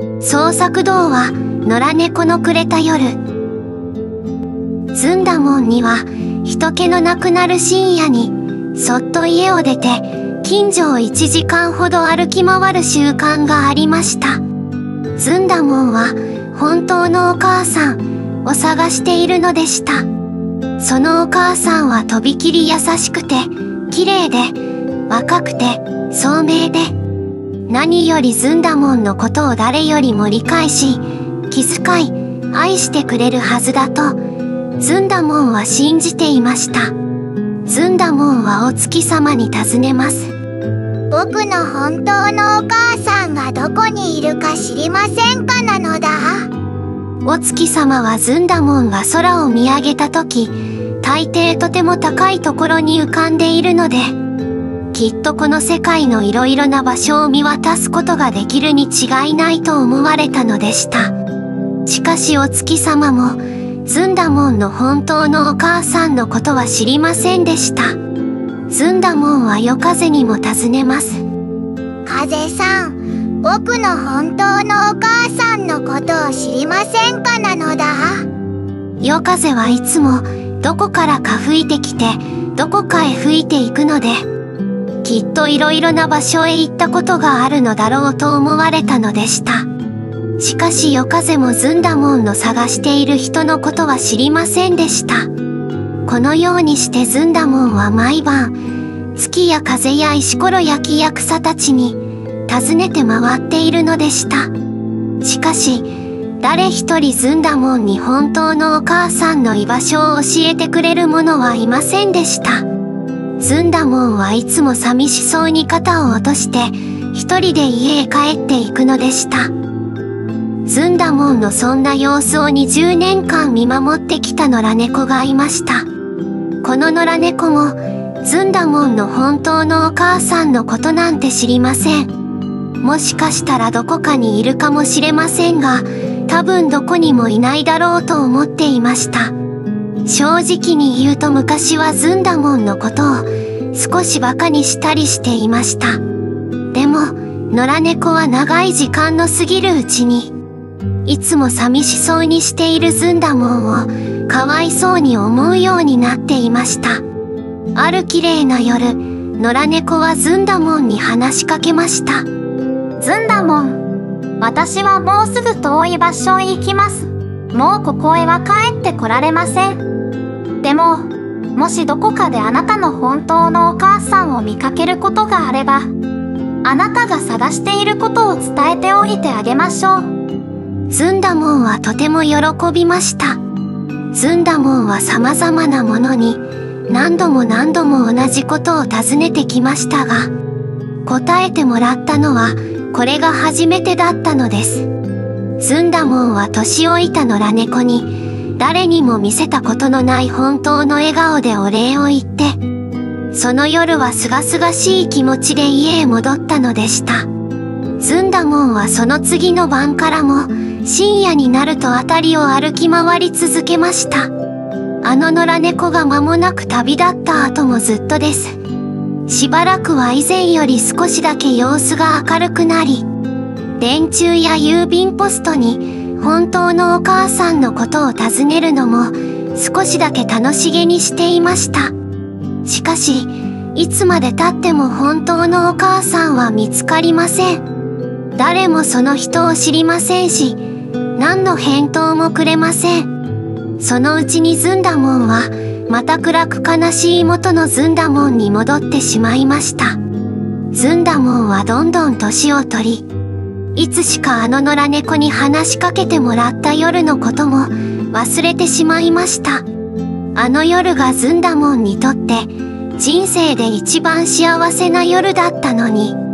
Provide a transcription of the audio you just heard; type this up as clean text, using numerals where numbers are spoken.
創作童話野良猫のくれた夜。ずんだもんには人気のなくなる深夜にそっと家を出て近所を1時間ほど歩き回る習慣がありました。ずんだもんは本当のお母さんを探しているのでした。そのお母さんはとびきり優しくて綺麗で若くて聡明で、何よりずんだもんのことを誰よりも理解し気遣い愛してくれるはずだとずんだもんは信じていました。ずんだもんはお月様に尋ねます。 僕の本当のお母さんがどこにいるか知りませんかなのだ。 お月様はずんだもんが空を見上げた時、大抵とても高いところに浮かんでいるので、きっとこの世界のいろいろな場所を見渡すことができるに違いないと思われたのでした。しかしお月様もずんだもんの本当のお母さんのことは知りませんでした。ずんだもんは夜風にも尋ねます。 風さん、僕の本当のお母さんのことを知りませんかなのだ。 夜風はいつもどこからか吹いてきてどこかへ吹いていくので、きっといろいろな場所へ行ったことがあるのだろうと思われたのでした。しかし夜風もずんだもんの探している人のことは知りませんでした。このようにしてずんだもんは毎晩月や風や石ころや木や草たちに尋ねて回っているのでした。しかし誰一人ずんだもんに本当のお母さんの居場所を教えてくれる者はいませんでした。ずんだもんはいつも寂しそうに肩を落として一人で家へ帰っていくのでした。ずんだもんのそんな様子を20年間見守ってきた野良猫がいました。この野良猫もずんだもんの本当のお母さんのことなんて知りません。もしかしたらどこかにいるかもしれませんが、多分どこにもいないだろうと思っていました。正直に言うと昔はずんだもんのことを少しバカにしたりしていました。でも野良猫は長い時間の過ぎるうちにいつも寂しそうにしているずんだもんをかわいそうに思うようになっていました。ある綺麗な夜、野良猫はずんだもんに話しかけました。 ずんだもん、私はもうすぐ遠い場所へ行きます。もうここへは帰ってこられません。でも、もしどこかであなたの本当のお母さんを見かけることがあれば、あなたが探していることを伝えておいてあげましょう。 ずんだもんはとても喜びました。ずんだもんは様々なものに何度も何度も同じことを尋ねてきましたが、答えてもらったのはこれが初めてだったのです。ずんだもんは年老いた野良猫に誰にも見せたことのない本当の笑顔でお礼を言って、その夜はすがすがしい気持ちで家へ戻ったのでした。ずんだもんはその次の晩からも深夜になると辺りを歩き回り続けました。あの野良猫が間もなく旅立った後もずっとです。しばらくは以前より少しだけ様子が明るくなり、電柱や郵便ポストに本当のお母さんのことを尋ねるのも少しだけ楽しげにしていました。しかし、いつまで経っても本当のお母さんは見つかりません。誰もその人を知りませんし、何の返答もくれません。そのうちにずんだもんはまた暗く悲しい元のずんだもんに戻ってしまいました。ずんだもんはどんどん年を取り、いつしかあの野良猫に話しかけてもらった夜のことも忘れてしまいました。あの夜がずんだもんにとって人生で一番幸せな夜だったのに。